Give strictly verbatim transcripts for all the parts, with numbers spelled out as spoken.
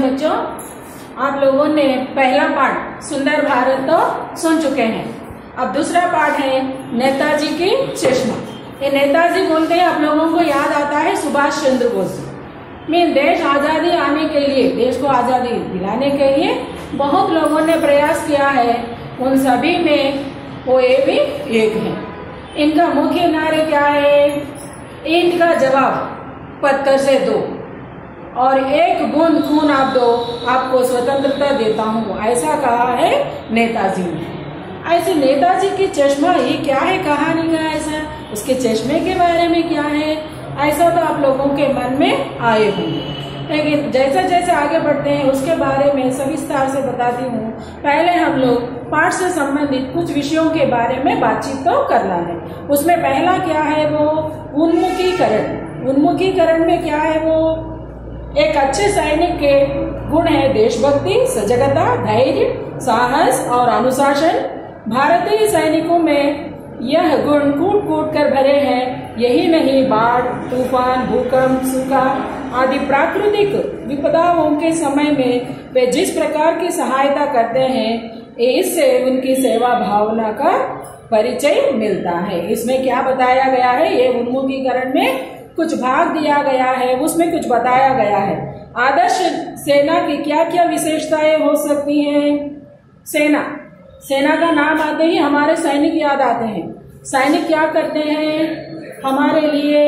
बच्चों, आप लोगों ने पहला पाठ सुंदर भारत तो सुन चुके हैं। अब दूसरा पाठ है नेताजी की चश्मा। ये नेताजी बोलते हैं, आप लोगों को याद आता है सुभाष चंद्र बोस। में देश आजादी आने के लिए, देश को आजादी दिलाने के लिए बहुत लोगों ने प्रयास किया है। उन सभी में वो ये भी एक है। इनका मुख्य नारे क्या है? इनका जवाब पत्थर से दो और एक बूंद खून आप दो, आपको स्वतंत्रता देता हूँ, ऐसा कहा है नेताजी ने। ऐसे नेताजी की चश्मा ये क्या है कहानी का? ऐसा उसके चश्मे के बारे में क्या है ऐसा तो आप लोगों के मन में आए होंगे, लेकिन जैसे जैसे आगे बढ़ते हैं उसके बारे में सविस्तार से बताती हूँ। पहले हम लोग पाठ से संबंधित कुछ विषयों के बारे में बातचीत तो करना है। उसमें पहला क्या है? वो उन्मुखीकरण। उन्मुखीकरण में क्या है? वो एक अच्छे सैनिक के गुण है देशभक्ति, सजगता, धैर्य, साहस और अनुशासन। भारतीय सैनिकों में यह गुण कूट कूट कर भरे हैं। यही नहीं, बाढ़, तूफान, भूकंप, सूखा आदि प्राकृतिक विपदाओं के समय में वे जिस प्रकार की सहायता करते हैं, इससे उनकी सेवा भावना का परिचय मिलता है। इसमें क्या बताया गया है? ये उन्मुखीकरण में कुछ भाग दिया गया है, उसमें कुछ बताया गया है। आदर्श सेना की क्या क्या विशेषताएं हो सकती हैं? सेना सेना का नाम आते ही हमारे सैनिक याद आते हैं। सैनिक क्या करते हैं? हमारे लिए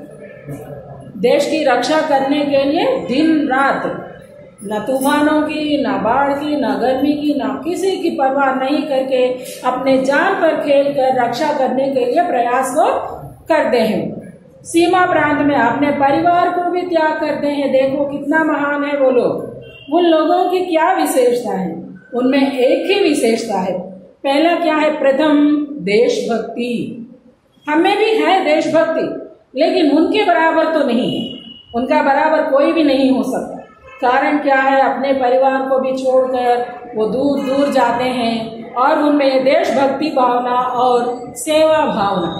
देश की रक्षा करने के लिए दिन रात न तूफानों की, न बाढ़ की, न गर्मी की, न किसी की परवाह नहीं करके अपने जान पर खेल कर रक्षा करने के लिए प्रयास को करते हैं। सीमा प्रांत में अपने परिवार को भी त्याग करते हैं। देखो कितना महान है वो लोग। उन लोगों की क्या विशेषता है? उनमें एक ही विशेषता है। पहला क्या है? प्रथम देशभक्ति। हमें भी है देशभक्ति, लेकिन उनके बराबर तो नहीं है। उनका बराबर कोई भी नहीं हो सकता। कारण क्या है? अपने परिवार को भी छोड़कर वो दूर दूर जाते हैं और उनमें देशभक्ति भावना और सेवा भावना।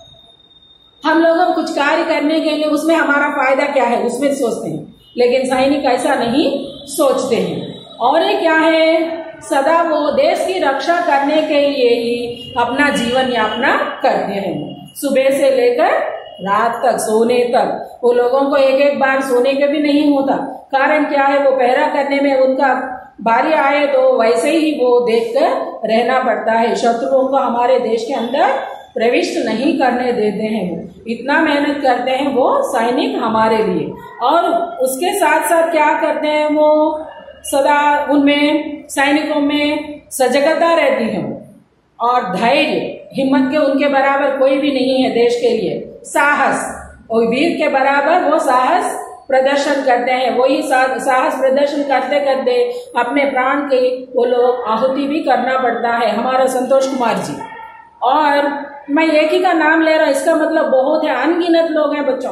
हम लोग कुछ कार्य करने के लिए उसमें हमारा फायदा क्या है उसमें सोचते हैं, लेकिन सैनिक ऐसा नहीं सोचते हैं। और ये क्या है? सदा वो देश की रक्षा करने के लिए ही अपना जीवन यापना करते हैं। सुबह से लेकर रात तक, सोने तक। वो लोगों को एक एक बार सोने के भी नहीं होता। कारण क्या है? वो पहरा करने में उनका बारी आए तो वैसे ही वो देखकर रहना पड़ता है। शत्रुओं को हमारे देश के अंदर प्रविष्ट नहीं करने देते हैं। इतना मेहनत करते हैं वो सैनिक हमारे लिए। और उसके साथ साथ क्या करते हैं? वो सदा उनमें सैनिकों में सजगता रहती है और धैर्य, हिम्मत के उनके बराबर कोई भी नहीं है देश के लिए। साहस, और वीर के बराबर वो साहस प्रदर्शन करते हैं। वही साहस प्रदर्शन करते करते अपने प्राण के वो लोग आहुति भी करना पड़ता है। हमारा संतोष कुमार जी, और मैं एक ही का नाम ले रहा हूं, इसका मतलब बहुत है, अनगिनत लोग हैं बच्चों।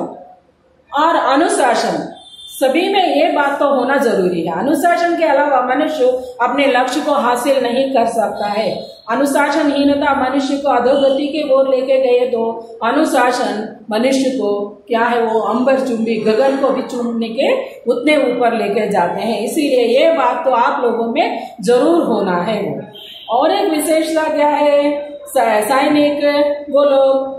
और अनुशासन, सभी में ये बात तो होना जरूरी है। अनुशासन के अलावा मनुष्य अपने लक्ष्य को हासिल नहीं कर सकता है। अनुशासनहीनता मनुष्य को अधोगति की ओर लेके गए तो अनुशासन मनुष्य को क्या है? वो अंबर चुंबी, गगन को भी चूमने के उतने ऊपर लेके जाते हैं। इसीलिए ये बात तो आप लोगों में जरूर होना है वो। और एक विशेषता क्या है? सैनिक वो लोग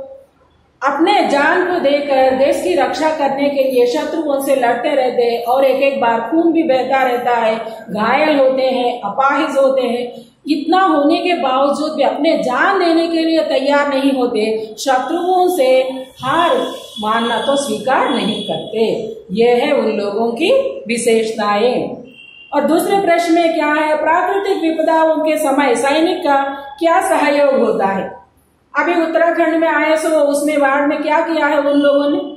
अपने जान को देकर देश की रक्षा करने के लिए शत्रुओं से लड़ते रहते हैं और एक एक बार खून भी बहता रहता है, घायल होते हैं, अपाहिज होते हैं। इतना होने के बावजूद भी अपने जान देने के लिए तैयार नहीं होते। शत्रुओं से हार मानना तो स्वीकार नहीं करते। यह है उन लोगों की विशेषताएं। और दूसरे प्रश्न में क्या है? प्राकृतिक विपदाओं के समय सैनिक का क्या सहयोग होता है? अभी उत्तराखंड में आए सो उसमें बाढ़ में क्या किया है उन लोगों ने,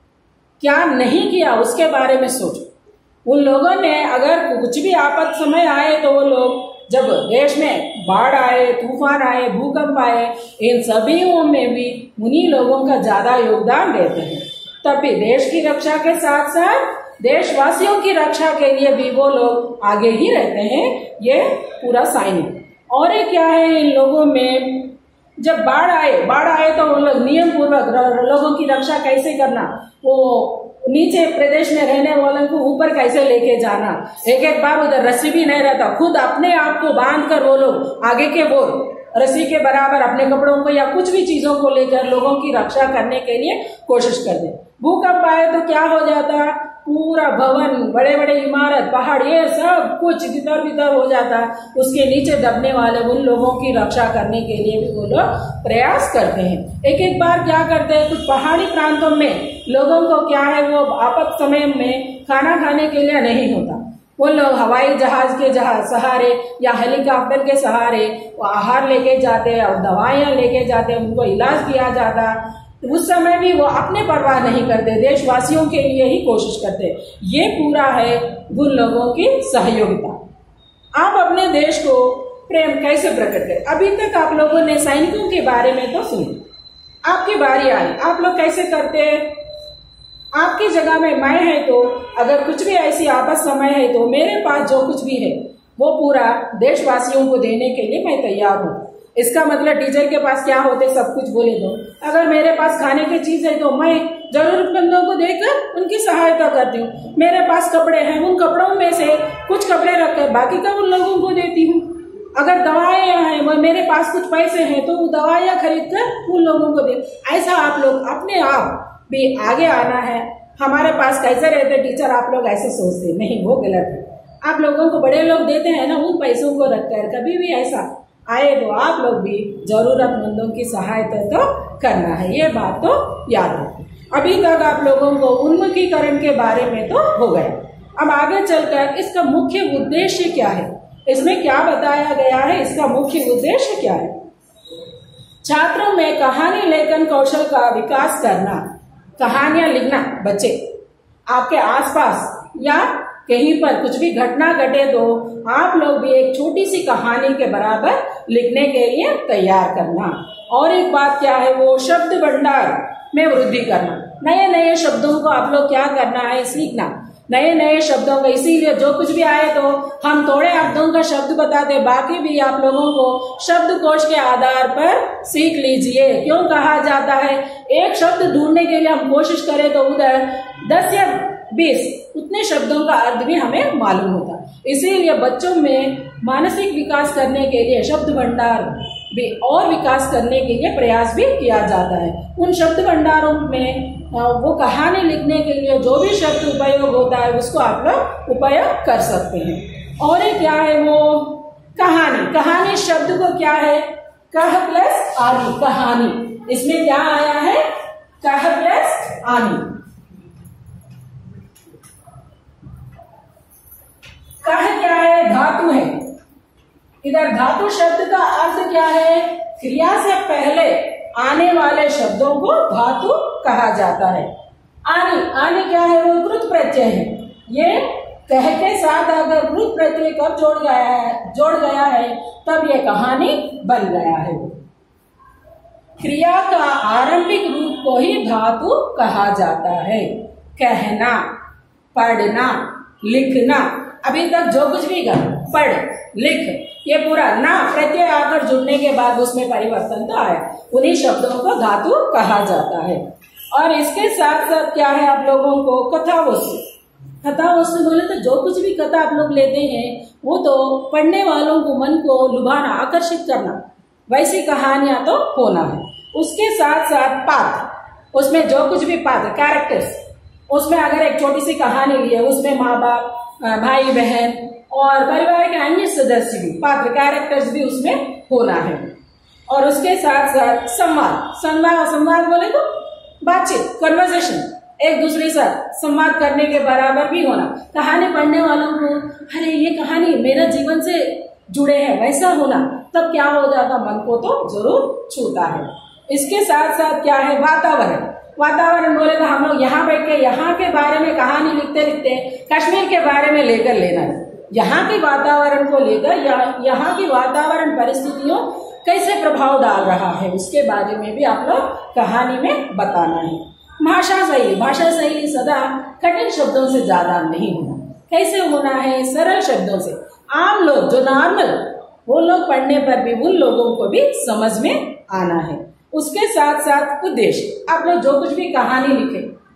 क्या नहीं किया उसके बारे में सोचो। उन लोगों ने अगर कुछ भी आपद समय आए तो वो लोग, जब देश में बाढ़ आए, तूफान आए, भूकंप आए, इन सभी में भी उन्हीं लोगों का ज्यादा योगदान देते हैं। तब भी देश की रक्षा के साथ साथ देशवासियों की रक्षा के लिए भी वो लोग आगे ही रहते हैं। ये पूरा सैनिक। और ये क्या है? इन लोगों में जब बाढ़ आए बाढ़ आए तो वो लोग नियम पूर्वक लोगों की रक्षा कैसे करना, वो नीचे प्रदेश में रहने वालों को ऊपर कैसे लेके जाना, एक एक बार उधर रस्सी भी नहीं रहता, खुद अपने आप को बांध कर वो लोग आगे के वो रस्सी के बराबर अपने कपड़ों को या कुछ भी चीजों को लेकर लोगों की रक्षा करने के लिए कोशिश करते। भूकंप आए तो क्या हो जाता, पूरा भवन, बड़े बड़े इमारत, पहाड़, ये सब कुछ तितर बितर हो जाता। उसके नीचे दबने वाले उन लोगों की रक्षा करने के लिए भी वो लोग प्रयास करते हैं। एक एक बार क्या करते हैं, कुछ पहाड़ी प्रांतों में लोगों को क्या है, वो आपात समय में खाना खाने के लिए नहीं होता, वो लोग हवाई जहाज के जहाज सहारे या हेलीकॉप्टर के सहारे वो आहार लेके जाते और दवाइयां लेके जाते, उनको इलाज किया जाता। उस समय भी वो अपने परवाह नहीं करते, देशवासियों के लिए ही कोशिश करते। ये पूरा है उन लोगों की सहयोगिता। आप अपने देश को प्रेम कैसे प्रकट करें? अभी तक आप लोगों ने सैनिकों के बारे में तो सुनी, आपकी बारी आई, आप लोग कैसे करते हैं? आपकी जगह में मैं है तो अगर कुछ भी ऐसी आपस समय है तो मेरे पास जो कुछ भी है वो पूरा देशवासियों को देने के लिए मैं तैयार हूँ। इसका मतलब टीचर के पास क्या होते सब कुछ बोले दो, अगर मेरे पास खाने की चीज है तो मैं जरूरतमंदों को देकर उनकी सहायता करती हूँ। मेरे पास कपड़े हैं, उन कपड़ों में से कुछ कपड़े रखकर बाकी का उन लोगों को देती हूँ। अगर दवाइयाँ हैं, वो मेरे पास कुछ पैसे हैं तो वो दवाइयाँ खरीद कर उन लोगों को दे। ऐसा आप लोग अपने आप भी आगे आना है। हमारे पास कैसे रहते टीचर, आप लोग ऐसे सोचते नहीं, वो गलत है। आप लोगों को बड़े लोग देते हैं ना, उन पैसों को रखकर कभी भी ऐसा आए तो आप लोग भी जरूरतमंदों की सहायता तो करना है, ये बात तो याद रखें। अभी तक आप लोगों को उन्मुखीकरण के बारे में तो हो गया। अब आगे चलकर इसका मुख्य उद्देश्य क्या है, इसमें क्या बताया गया है, इसका मुख्य उद्देश्य क्या है? छात्रों में कहानी लेखन कौशल का विकास करना। कहानियां लिखना, बच्चे आपके आसपास या कहीं पर कुछ भी घटना घटे तो आप लोग भी एक छोटी सी कहानी के बराबर लिखने के लिए तैयार करना। और एक बात क्या है, वो शब्द भंडार में वृद्धि करना। नए नए शब्दों को आप लोग क्या करना है, सीखना, नए नए शब्दों का। इसीलिए जो कुछ भी आए तो हम थोड़े शब्दों का शब्द बताते, बाकी भी आप लोगों को शब्दकोश के आधार पर सीख लीजिए। क्यों कहा जाता है, एक शब्द ढूंढने के लिए हम कोशिश करें तो उधर दस या बीस उतने शब्दों का अर्थ भी हमें मालूम होता। इसीलिए बच्चों में मानसिक विकास करने के लिए शब्द भंडार भी और विकास करने के लिए प्रयास भी किया जाता है। उन शब्द भंडारों में वो कहानी लिखने के लिए जो भी शब्द उपयोग होता है उसको आप लोग उपयोग कर सकते हैं। और ये क्या है, वो कहानी। कहानी शब्द को क्या है, कह प्लस आनी, कहानी। इसमें क्या आया है, कह प्लस आनी। कह क्या है, धातु है। इधर धातु शब्द का अर्थ क्या है, क्रिया से पहले आने वाले शब्दों को धातु कहा जाता है। आनी, आनी क्या है, वो कृत प्रत्यय है। ये कह के साथ अगर कृत प्रत्यय कब जोड़ गया है, जोड़ गया है तब ये कहानी बन गया है। क्रिया का आरंभिक रूप को ही धातु कहा जाता है। कहना, पढ़ना, लिखना। अभी तक जो कुछ भी कर, पढ़, लिख, ये पूरा ना प्रत्यय आकर जुड़ने के बाद उसमें परिवर्तन तो आया, उन्हीं शब्दों को धातु कहा जाता है। और इसके साथ साथ क्या है, आप लोगों को कथा वस्तु। कथा वस्तु बोले तो जो कुछ भी कथा आप लोग लेते हैं वो तो पढ़ने वालों को मन को लुभाना, आकर्षित करना, वैसी कहानियां तो होना है। उसके साथ साथ पात्र, उसमें जो कुछ भी पात्र, कैरेक्टर्स, उसमें अगर एक छोटी सी कहानी ली है उसमें माँ बाप, भाई बहन और परिवार के अन्य सदस्य भी, पात्र कैरेक्टर्स भी उसमें होना है। और उसके साथ साथ संवाद। संवाद संवाद बोले तो बातचीत, कन्वर्सेशन, एक दूसरे से संवाद करने के बराबर भी होना। कहानी पढ़ने वालों को अरे ये कहानी मेरा जीवन से जुड़े है वैसा होना, तब क्या हो जाता, मन को तो जरूर छूता है। इसके साथ साथ क्या है, वातावरण। वातावरण बोले तो हम लोग यहाँ बैठ के यहाँ के बारे में कहानी लिखते लिखते कश्मीर के बारे में लेकर लेना है। यहाँ के वातावरण को लेकर या, यहाँ की वातावरण परिस्थितियों कैसे प्रभाव डाल रहा है उसके बारे में भी आप लोग कहानी में बताना है। भाषा शैली। भाषा शैली सदा कठिन शब्दों से ज्यादा नहीं होना, कैसे होना है, सरल शब्दों से। आम लोग जो नॉर्मल, वो लोग पढ़ने पर भी उन लोगों को भी समझ में आना है। उसके साथ साथ उद्देश्य। आप लोग जो कुछ भी कहानी लिखे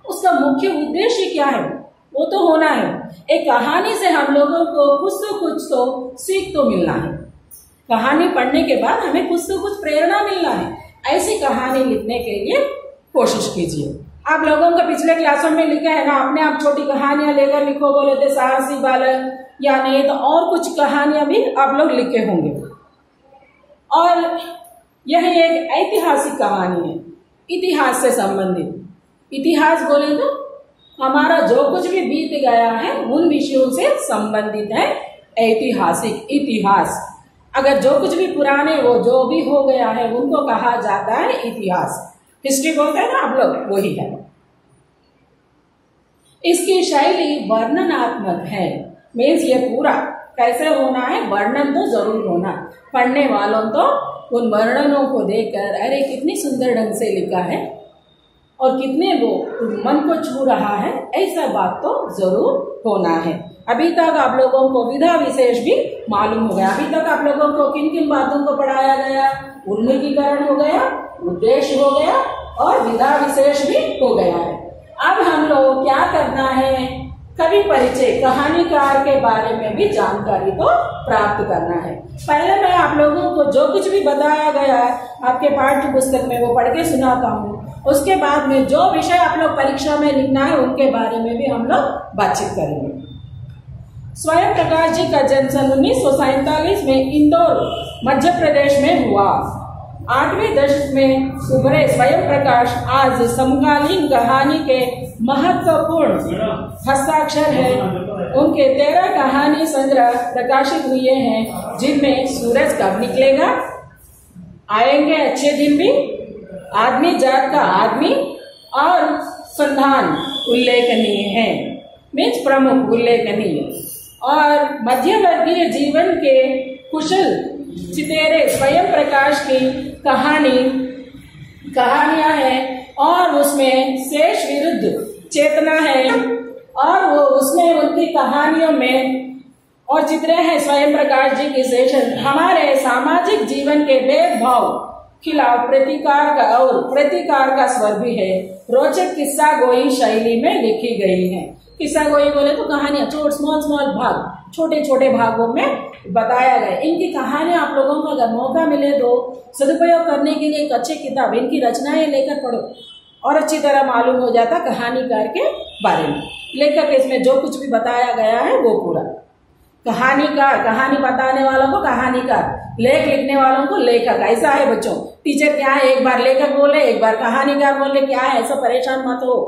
उसका मुख्य उद्देश्य क्या है, वो तो होना है। एक कहानी से हम लोगों को कुछ तो कुछ तो सीख तो मिलना है। कहानी पढ़ने के बाद हमें कुछ तो कुछ प्रेरणा मिलना है। ऐसी कहानी लिखने के लिए कोशिश कीजिए। आप लोगों का पिछले क्लासों में लिखा है ना, अपने आप छोटी कहानियां लेकर लिखो बोले थे, साहसी बालक, या नहीं तो और कुछ कहानियां भी आप लोग लिखे होंगे। और यह एक ऐतिहासिक कहानी है, इतिहास से संबंधित। इतिहास बोले तो हमारा जो कुछ भी बीत गया है उन विषयों से संबंधित है ऐतिहासिक इतिहास। अगर जो कुछ भी पुराने वो जो भी हो गया है उनको कहा जाता है इतिहास। हिस्ट्री बोलते हैं ना आप लोग, वही है। इसकी शैली वर्णनात्मक है। मीन्स ये पूरा कैसे होना है, वर्णन तो जरूर होना। पढ़ने वालों तो उन वर्णनों को देखकर अरे कितनी सुंदर ढंग से लिखा है और कितने वो मन को छू रहा है, ऐसा बात तो जरूर होना है। अभी तक आप लोगों को विधा विशेष भी मालूम हो गया। अभी तक आप लोगों को किन किन बातों को पढ़ाया गया, उन्मुखीकरण हो गया, उद्देश्य हो गया और विधा विशेष भी हो गया है। अब हम लोग क्या करना है, कवि परिचय, कहानीकार के बारे में भी जानकारी तो प्राप्त करना है। पहले मैं आप लोगों को जो कुछ भी बताया गया है आपके पाठ्य पुस्तक में वो पढ़ के सुनाता हूँ। उसके बाद में जो विषय आप लोग परीक्षा में लिखना है उनके बारे में भी हम लोग बातचीत करेंगे। स्वयं प्रकाश जी का जन्म सन उन्नीस सौ सैतालीस में इंदौर मध्य प्रदेश में हुआ। आठवीं दशक में उभरे स्वयं प्रकाश आज समकालीन कहानी के महत्वपूर्ण हस्ताक्षर है। उनके तेरह कहानी संग्रह प्रकाशित हुए हैं, जिनमें सूरज कब निकलेगा, आएंगे अच्छे दिन भी, आदमी जात का आदमी और संधान उल्लेखनीय है। मीन्स प्रमुख उल्लेखनीय और मध्यवर्गीय जीवन के कुशल चितेरे स्वयं प्रकाश की कहानी कहानियां हैं और उसमें शेष विरुद्ध चेतना है और वो उसमें उनकी कहानियों में और चित्रे हैं स्वयं प्रकाश जी की शेष हमारे सामाजिक जीवन के भेदभाव खिलाफ प्रतिकार का और प्रतिकार का स्वर भी है। रोचक किस्सा गोई शैली में लिखी गई है। किस्सा गोई बोले तो कहानियां छोटे स्मॉल स्मॉल भाग, छोटे छोटे भागों में बताया गया। इनकी कहानियां आप लोगों को अगर मौका मिले तो सदुपयोग करने के लिए एक अच्छी किताब, इनकी रचनाएं लेकर पढ़ो और अच्छी तरह मालूम हो जाता कहानीकार के बारे में। लेखक इसमें जो कुछ भी बताया गया है वो पूरा। कहानीकार, कहानी बताने वालों को कहानीकार, लेख लिखने वालों को लेखक। ऐसा है बच्चों, टीचर क्या है, एक बार लेखक बोले एक बार कहानीकार बोले, क्या है, ऐसा परेशान मत हो।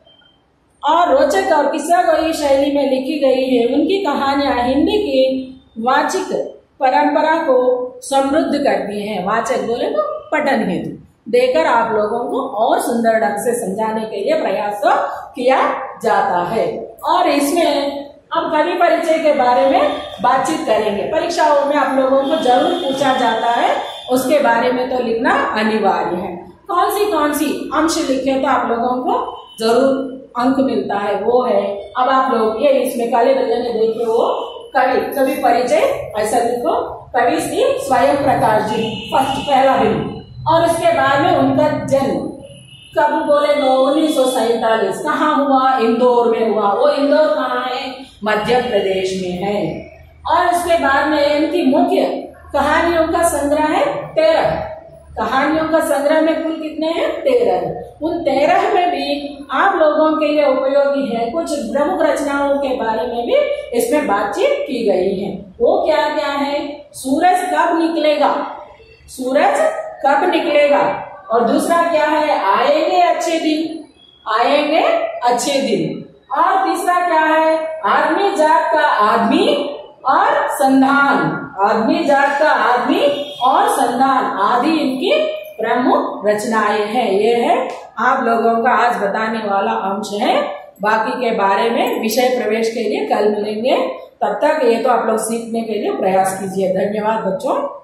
और रोचक और किस्सा गोई शैली में लिखी गई है। उनकी कहानियां हिंदी की वाचिक परंपरा को समृद्ध करती हैं। वाचक बोले तो पठन हेतु देकर आप लोगों को और सुंदर ढंग से समझाने के लिए प्रयास किया जाता है। और इसमें अब कवि परिचय के बारे में बातचीत करेंगे। परीक्षाओं में आप लोगों को जरूर पूछा जाता है, उसके बारे में तो लिखना अनिवार्य है। कौन सी कौन सी अंश लिखे तो आप लोगों को जरूर अंक मिलता है, वो है अब आप लोग ये इसमें काले भैया ने देखे वो कवि कवि परिचय ऐसा लिखो। कवि श्री स्वयं प्रकाश जी फर्स्ट पहला बिंदु और उसके बाद में उनका जन्म कब बोले तो उन्नीस सौ सैतालीस कहाँ हुआ, इंदौर में हुआ। वो इंदौर कहाँ है, मध्य प्रदेश में है। और उसके बाद में इनकी मुख्य कहानियों का संग्रह है तेरह। कहानियों का संग्रह में कुल कितने हैं, तेरह। उन तेरह में भी आप लोगों के लिए उपयोगी है। कुछ प्रमुख रचनाओं के बारे में भी इसमें बातचीत की गई है। वो क्या क्या है, सूरज कब निकलेगा, सूरज कब निकलेगा। और दूसरा क्या है, आएंगे अच्छे दिन, आएंगे अच्छे दिन। और तीसरा क्या है, आदमी जात का आदमी और संधान, आदमी जात का आदमी और संधान आदि इनकी प्रमुख रचनाएं हैं। ये है आप लोगों का आज बताने वाला अंश है। बाकी के बारे में विषय प्रवेश के लिए कल मिलेंगे। तब तक ये तो आप लोग सीखने के लिए प्रयास कीजिए। धन्यवाद बच्चों।